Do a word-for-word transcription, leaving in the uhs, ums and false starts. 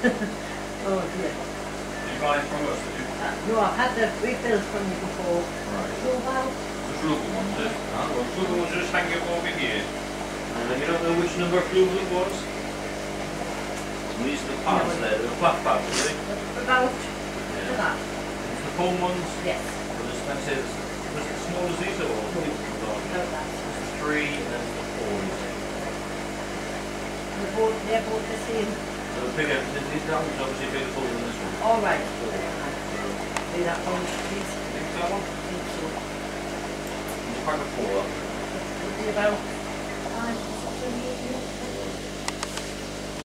Oh dear. Did you buy it from us? Did you? Uh, no, I've had the refills from you before. Right. So well. The frugal ones, is it? Ah, well, frugal ones are just hanging over here. And you don't know which number of frugal it was? These are the pads No, there, the flat pads, are they? About Yeah. to that. It's the foam ones? Yes. Well, just, let's say, it's was it as small as these or what? No. About that. It's the three and then the four, you say. They're both, they're both the same. So the bigger, this that one's obviously bigger full than this one. All right. Four. Do that one, please. Think that one? I think so. It's quite a four. It'll be about five, six, seven, eight, eight.